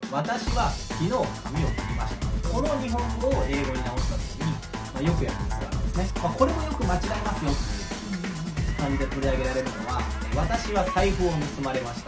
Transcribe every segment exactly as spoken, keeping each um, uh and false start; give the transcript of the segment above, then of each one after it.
私は昨日髪を切りました。この日本語を英語に直した時に、まあ、よくやるミスがあるんですね。まあ、これもよく間違いますよっていう感じで取り上げられるのは、私は財布を盗まれました。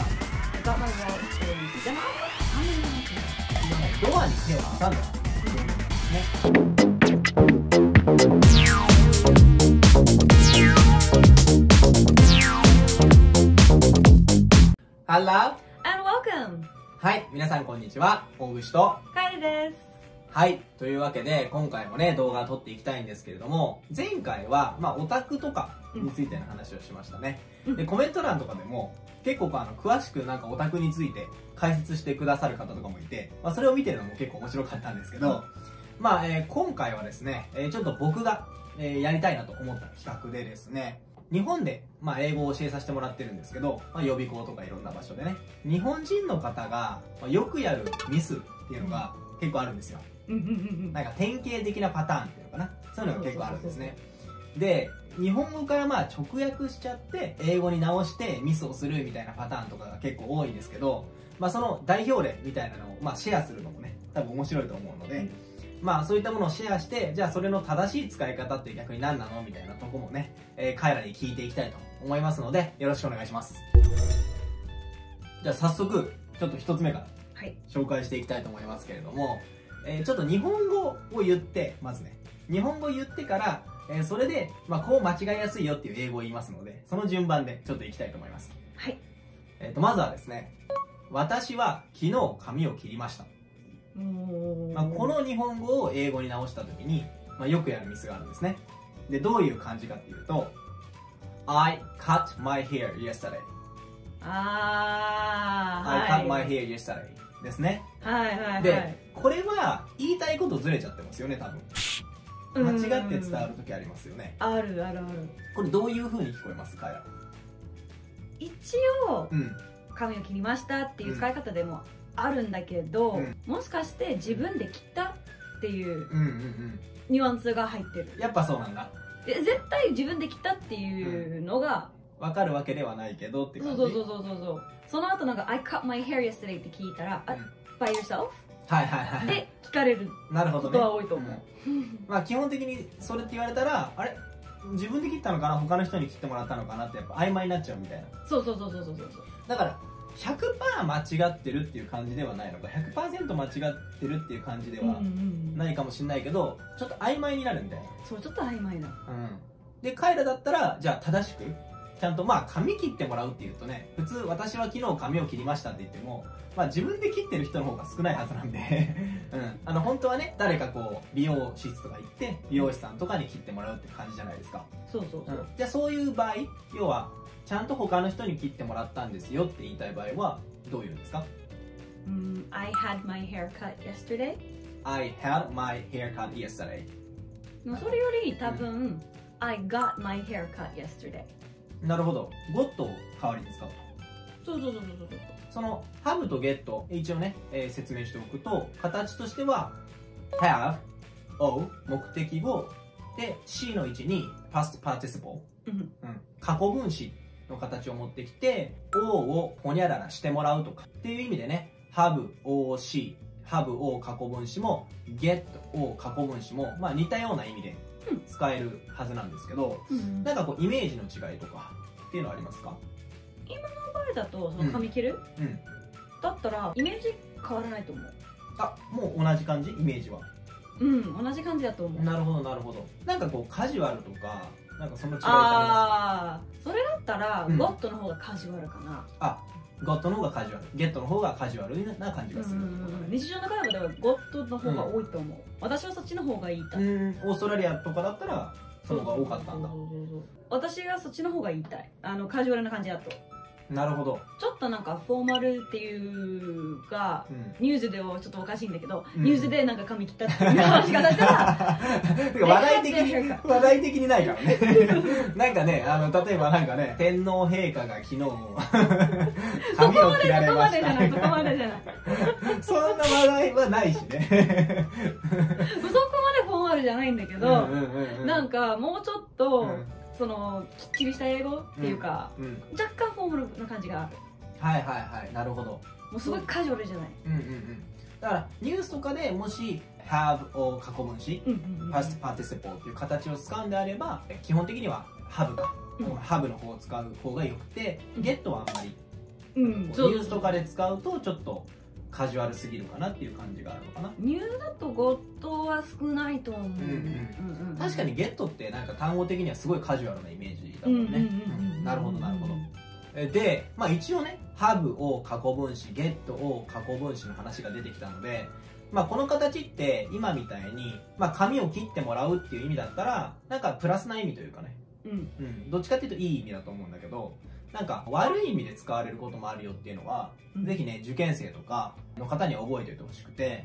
ドアに手を挟んだということですね。Hello and welcome! はい、皆さんこんにちは。大串とカエルです。 はい、というわけで今回もね動画を撮っていきたいんですけれども、前回はまあオタクとかについての話をしましたね。 うん、 でコメント欄とかでも結構あの詳しくなんかオタクについて解説してくださる方とかもいて、まあ、それを見てるのも結構面白かったんですけど、うん、まあ、えー、今回はですね、えー、ちょっと僕が、えー、やりたいなと思った企画でですね、日本で、まあ、英語を教えさせてもらってるんですけど、まあ、予備校とかいろんな場所でね、日本人の方が、まあ、よくやるミスっていうのが結構あるんですよ。なんか典型的なパターンっていうのかな、そういうのが結構あるんですね。で、日本語からまあ直訳しちゃって英語に直してミスをするみたいなパターンとかが結構多いんですけど、まあ、その代表例みたいなのをまあシェアするのもね多分面白いと思うので、うん、まあそういったものをシェアして、じゃあそれの正しい使い方って逆に何なのみたいなとこもね、えー、彼らに聞いていきたいと思いますのでよろしくお願いします。じゃあ早速ちょっと一つ目から紹介していきたいと思いますけれども、えー、ちょっと日本語を言ってまずね日本語を言ってから、えー、それで、まあ、こう間違いやすいよっていう英語を言いますので、その順番でちょっといきたいと思います。 はい。 えっとまずはですね、私は昨日髪を切りました。まあ、この日本語を英語に直した時に、まあ、よくやるミスがあるんですね。で、どういう感じかっていうと I cut my hair yesterday。 あー、 I cut my hair yesterday ですね。 はいはいはい。 で、これは言いたいことずれちゃってますよね、多分。間違って伝わる時ありますよね。 あるあるある。 これどういう風に聞こえますか？ 一応、うん、髪を切りましたっていう使い方でもあるんだけど、うん、もしかして自分で切ったっていうニュアンスが入ってる。 やっぱそうなんだ。 で絶対自分で切ったっていうのが、 うん、分かるわけではないけどって感じ。 そうそうそうそうそう。その後なんか I cut my hair yesterday って聞いたら、うん、by yourself？ はいはいはい。 で聞かれることは多いと思う。まあ基本的にそれって言われたら、あれ自分で切ったのかな他の人に切ってもらったのかなってやっぱ曖昧になっちゃうみたいな。 そうそうそうそうそうそう。 だから ひゃくパーセント 間違ってるっていう感じではないのか ひゃくパーセント 間違ってるっていう感じではないかもしれないけど、ちょっと曖昧になるみたいな。 そうちょっと曖昧だ。うん。 で彼らだったらじゃあ正しくちゃんとまあ髪切ってもらうっていうとね、普通私は昨日髪を切りましたって言っても、まあ自分で切ってる人の方が少ないはずなんでうん、あの本当はね誰かこう美容室とか行って美容師さんとかに切ってもらうって感じじゃないですか。 そうそうそう、うん、 じゃあそういう場合、要はちゃんと他の人に切ってもらったんですよって言いたい場合はどういうんですか？ うん、I had my hair cut yesterday. I had my hair cut yesterday. それより多分、うん、I got my hair cut yesterday。 なるほど。ゴットを代わりに使うと。 そうそうそうそうそう。 その have と get 一応ね、えー、説明しておくと、形としては have o 目的語で C の位置に past participle、うん、過去分詞の形を持ってきて O をほにゃららしてもらうとかっていう意味でね、 have o c have o 過去分詞も get o 過去分詞もまあ似たような意味で使えるはずなんですけど、うん、なんかこうイメージの違いとかっていうのはありますか？ 今の場合だとその髪切る、うんうん、だったらイメージ変わらないと思う。 あ、もう同じ感じ？イメージはうん、同じ感じだと思う。 なるほどなるほど。なんかこうカジュアルとかなんかその違いってありますか？ あー、それだったら、うん、ゴットの方がカジュアルかな。 あ、ゴットの方がカジュアル、ゲットの方がカジュアルな感じがする。 日常の会話ではゴットの方が多いと思う、うん、私はそっちの方がいいたい。うん、 オーストラリアとかだったらその方が多かったんだ。 私がそっちの方が言いたい、あのカジュアルな感じだと。 なるほど。 ちょっとなんかフォーマルっていうか、うん、ニュースではちょっとおかしいんだけど、うん、ニュースでなんか髪切ったっていう話が出たら話題的に話題的にないからねなんかね、あの例えばなんかね、天皇陛下が昨日も髪を切られました。そこまでじゃない、そこまでじゃないそんな話題はないしねそこまでフォーマルじゃないんだけど、なんかもうちょっと、うんそのきっちりした英語っていうか、うんうん、若干フォーマルな感じがある。 はいはいはい、なるほど。 もうすごいカジュアルじゃない。 うんうんうん。 だからニュースとかでもし have を過去分詞、past participle っていう形を使うんであれば、基本的には have が、うん、have の方を使う方がよくて、うん、get はあんまり、うん、ニュースとかで使うとちょっとカジュアルすぎるかなっていう感じがあるのかな。 ニューだとゴットは少ないと思う。 確かにゲットってなんか単語的にはすごいカジュアルなイメージだもんね。なるほどなるほど。で、まあ一応ね have を過去分詞 get を過去分詞の話が出てきたので、まあこの形って今みたいに、まあ、髪を切ってもらうっていう意味だったらなんかプラスな意味というかね、うんうん、どっちかっていうといい意味だと思うんだけど、なんか悪い意味で使われることもあるよっていうのは、うん、ぜひね受験生とかの方には覚えておいてほしくて、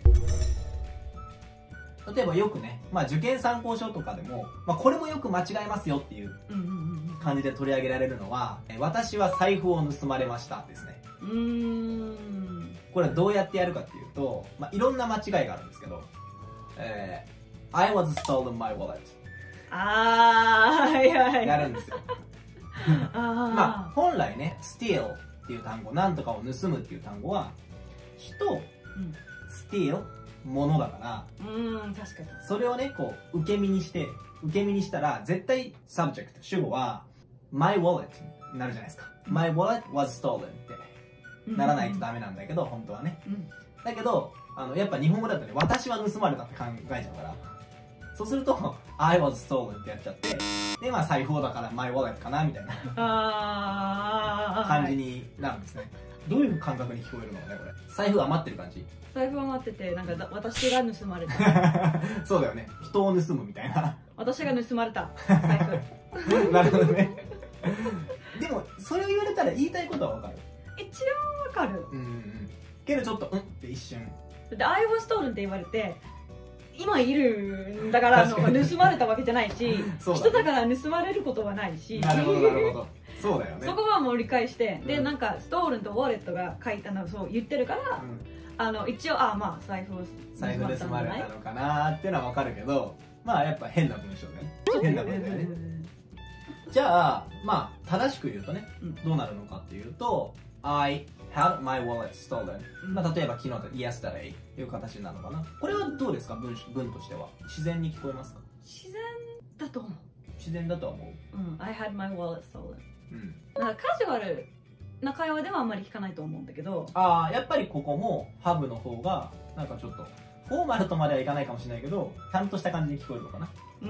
例えばよくね、まあ、受験参考書とかでも、まあ、これもよく間違えますよっていう感じで取り上げられるのは「私は財布を盗まれました」ですね。うーん、これはどうやってやるかっていうと、まあ、いろんな間違いがあるんですけど「えー、I was stolen my wallet」 あー、はいはい、 やるんですよ。まあ本来ね steal っていう単語、なんとかを盗むっていう単語は人、うん、steal ものだから、 うん、確かにそれをねこう受け身にして受け身にしたら絶対 subject 主語は my wallet になるじゃないですか、うん、my wallet was stolen ってならないとダメなんだけど、本当はね、うん、だけどあのやっぱ日本語だとね私は盗まれたって考えちゃうから、そうすると I was stolen ってやっちゃって、でまあ財布だから my wallet かなみたいな感じになるんですね。どういう感覚に聞こえるのかねこれ。財布余ってる感じ。 財布余っててなんか私が盗まれたそうだよね、人を盗むみたいな。 私が盗まれた財布なるほどね。でもそれを言われたら言いたいことはわかる。 一応わかる。 うんうん。けどちょっとうんって一瞬。 で I was stolen って言われて今いるんだから盗まれたわけじゃないし、人だから盗まれることはないし。 なるほどなるほど。そうだよね。 そこはもう理解して、でなんかストールンとウォレットが書いたのそう言ってるから、あの一応あまあ財布を財布盗まれたのかなっていうのはわかるけど、まあやっぱ変な文章だよね。変な文章だよね。じゃあまあ正しく言うとね、どうなるのかっていうと I had my wallet stolen、まあ、例えば昨日だと yesterday という形になるのかな。これはどうですか、 文, 文としては自然に聞こえますか。 自然だと思う。 自然だと思う。 うん、I had my wallet stolen、うん、なんかカジュアルな会話ではあんまり聞かないと思うんだけど、 ああやっぱりここも have の方がなんかちょっとフォーマルとまではいかないかもしれないけどちゃんとした感じに聞こえるのかな。 うん、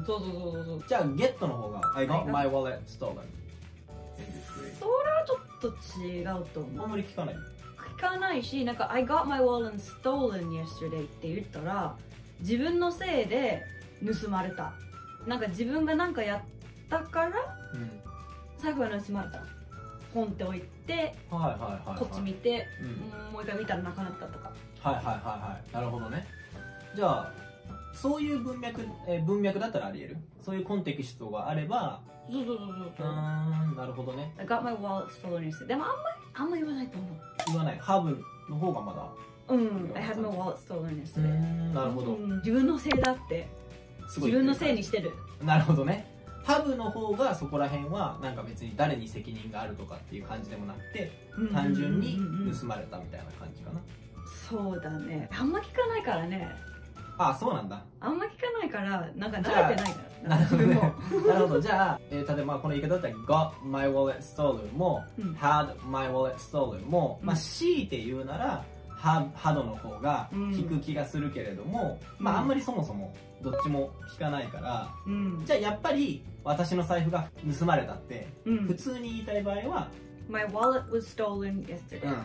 そうそうそうそう。じゃあ get の方が I got my wallet stolen。 それはちょっと違うと思う。 あんまり聞かない聞かないし、なんか I got my wallet stolen yesterday って言ったら自分のせいで盗まれた、なんか自分が何かやったから、うん、財布が盗まれた、ポンって置いてこっち見て、うん、もう一回見たらなくなったとか。 はいはいはいはい、なるほどね。じゃあそういう文脈、えー、文脈だったらあり得る。そういうコンテキストがあれば。 そうそうそうそう。 うん、なるほどね。 I got my wallet stolen yesterday。でもあんまりあんまり言わないと思う。 言わない。ハーブの方がまだ。 うん。I had my wallet stolen yesterday。 なるほど、うん。 自分のせいだって自分のせいにしてる。 なるほどね。ハブの方がそこら辺はなんか別に誰に責任があるとかっていう感じでもなくて、単純に盗まれたみたいな感じかな。 そうだね。あんま聞かないからね。 ああ、そうなんだ。 あんま聞かないからなんか慣れてないから。 なるほど、ね、なるほど。じゃあ、えー、例えばこの言い方だったら got my wallet stolen も、うん、had my wallet stolen も、うん、まあ強いて言うならhad の方が聞く気がするけれども、うん、まああんまりそもそもどっちも聞かないから、うん、じゃあやっぱり私の財布が盗まれたって、うん、普通に言いたい場合は My wallet was stolen yesterday、うん、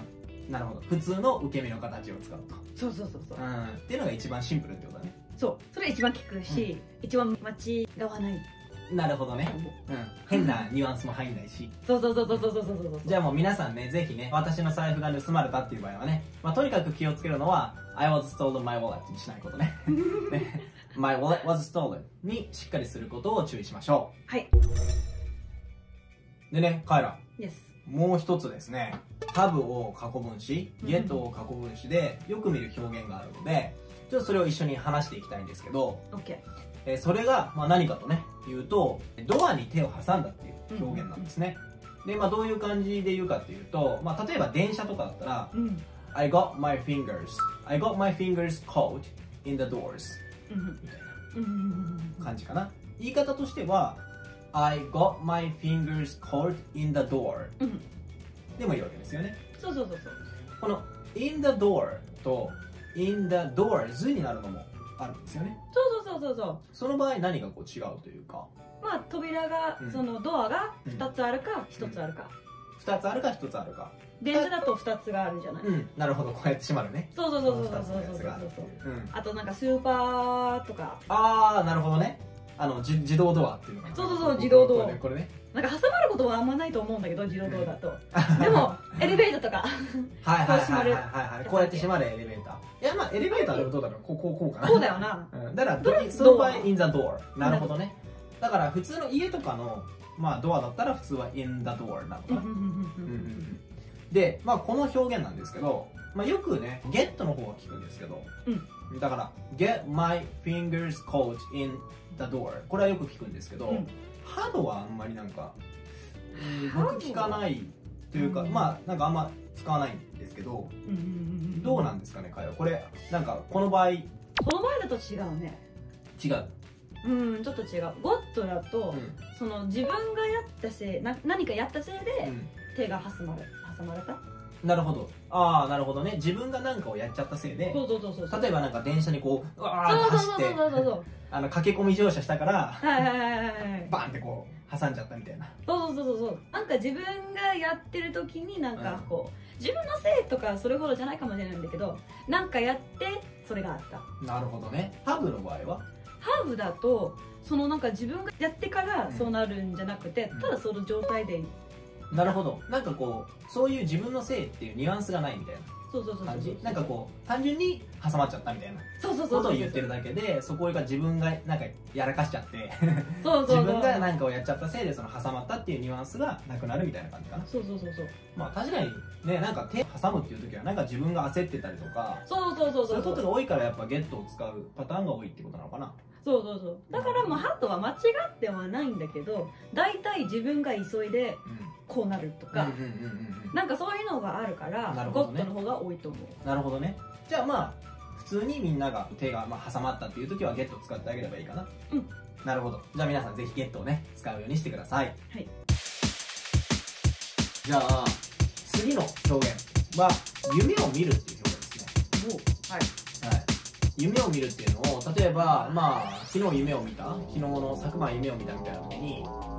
なるほど。普通の受け身の形を使うと。 そうそうそうそう、うん、 っていうのが一番シンプルってことだね。 そうそれ一番聞くし、うん、一番間違わない。 なるほどね、うん、変なニュアンスも入んないし。 そうそうそうそうそうそうそうそう。 じゃあもう皆さんね、ぜひね、私の財布が盗まれたっていう場合はね、まあ、とにかく気をつけるのは I was stolen my wallet にしないことね。ね、My wallet was stolen にしっかりすることを注意しましょう。はい。 でね、カイラ、 yes、 もう一つですね、have を過去分詞、get を過去分詞でよく見る表現があるので、ちょっとそれを一緒に話していきたいんですけど、 OK、 えー、それがまあ何かとね言うと、ドアに手を挟んだっていう表現なんですね。で、まあ、どういう感じで言うかっていうと、まあ、例えば電車とかだったら、うん、 I got my fingers I got my fingers caught in the doors みたいな感じかな。言い方としては I got my fingers caught in the door でもいいわけですよね。 そうそうそうそう。 この in the door と in the doors になるのもあるんですよね。 そうそうそうそうそう。 その場合何がこう違うというか、 まあ扉が、うん、そのドアがふたつあるかひとつあるか、 ふたつあるかひとつあるか。 電車だとふたつがあるじゃない。 うん、なるほど、こうやって閉まるね。 そうそうそうそうそうそうそうそう。あとなんかスーパーとか。 ああ、なるほどね。あの自自動ドアっていうのかな。 そうそうそう、自動ドア。 これね。 なんか挟まることはあんまないと思うんだけど、自動ドアだと。でもエレベーターとか。 はいはいはいはいはい。こうやって閉まるエレベーター。いやまあエレベーターでもどうだろう。こうこうこうかな。 そうだよな。 だからその場合 in the door。なるほどね。だから普通の家とかのまあドアだったら普通は in the door なのかな。で、まあこの表現なんですけど、まあよくね、get の方が聞くんですけど、うん、だから get my fingers caught in the door これはよく聞くんですけど、うん、ハドはあんまりなんか、うん、僕聞かないというか、うん、まあなんかあんま使わないんですけど、どうなんですかね、会話。これなんかこの場合、 この場合だと違うね。 違う。 うん、ちょっと違う。ゴッドだと、うん、その自分がやったせいな、何かやったせいで、うん、手が挟まれ挟まれた。 なるほど。ああ、なるほどね。自分が何かをやっちゃったせいで、 そうそうそうそう、 例えばなんか電車にこううわーって走ってあの駆け込み乗車したからはいはいはいはい、 バンってこう挟んじゃったみたいな。 そうそうそうそう。なんか自分がやってる時になんかこう、うん、自分のせいとかそれほどじゃないかもしれないんだけど、なんかやってそれがあった。 なるほどね。ハブの場合はハーブだとそのなんか自分がやってからそうなるんじゃなくて、うん、ただその状態でいい。 なるほど。なんかこうそういう自分のせいっていうニュアンスがないみたいな感じ。なんかこう単純に挟まっちゃったみたいなことを言ってるだけで、そこが自分がなんかやらかしちゃって自分が何かをやっちゃったせいでその挟まったっていうニュアンスがなくなるみたいな感じかな。 そうそうそうそう。 まあ確かにね、なんか手挟むっていう時はなんか自分が焦ってたりとか、 そうそうそうそう、 そういうことが多いからやっぱゲットを使うパターンが多いってことなのかな。 そうそうそう。だからもうハットは間違ってはないんだけど、大体自分が急いでこうなるとか、なんかそういうのがあるから、ね、ゴッドの方が多いと思う。なるほどね。 じゃあまあ普通にみんなが手がまあ挟まったっていう時はゲットを使ってあげればいいかな。うん。なるほど。じゃあ皆さんぜひゲットをね使うようにしてください。はい。じゃあ次の表現は夢を見るっていう表現ですね。お、はい。夢を見るっていうのを、例えばまあ昨日夢を見た昨日の昨晩夢を見たみたいな時に